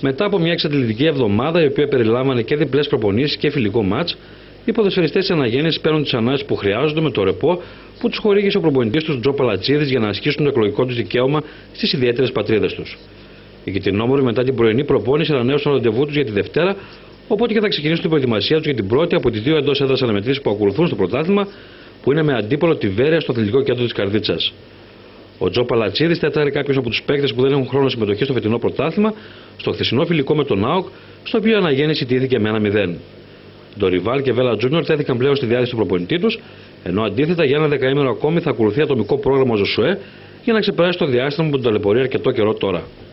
Μετά από μια εξαντλητική εβδομάδα, η οποία περιλάμβανε και διπλές προπονήσεις και φιλικό μάτς, οι ποδοσφαιριστές της Αναγέννησης παίρνουν τις ανάσεις που χρειάζονται με το ρεπό που τους χορήγησε ο προπονητής τους Τζο Παλατσίδης για να ασκήσουν το εκλογικό τους δικαίωμα στις ιδιαίτερες πατρίδες τους. Οι Κιτρινόμορφοι μετά την πρωινή προπόνηση ανανέωσαν το ραντεβού τους για τη Δευτέρα, οπότε και θα ξεκινήσουν την προετοιμασία τους για την πρώτη από τις δύο εντός έδρας αναμετρήσεις που ακολουθούν στο πρωτάθλημα, που είναι με αντίπολο τη Βέρεια στο αθλητικό κέντρο της Καρδίτσας. Ο Τζο Παλατσίδης θα ήταν κάποιος από τους παίκτες που δεν έχουν χρόνο συμμετοχή στο φετινό πρωτάθλημα, στο χθεσινό φιλικό με τον ΑΟΚ, στο οποίο η Αναγέννηση τήθηκε με 1-0. Ντοριβάλ και Βέλα Τζούνιορ τέθηκαν πλέον στη διάθεση του προπονητή τους, ενώ αντίθετα για ένα δεκαήμερο ακόμη θα ακολουθεί ατομικό πρόγραμμα ο Ζωσουέ για να ξεπεράσει το διάστημα που τον ταλαιπωρεί αρκετό καιρό τώρα.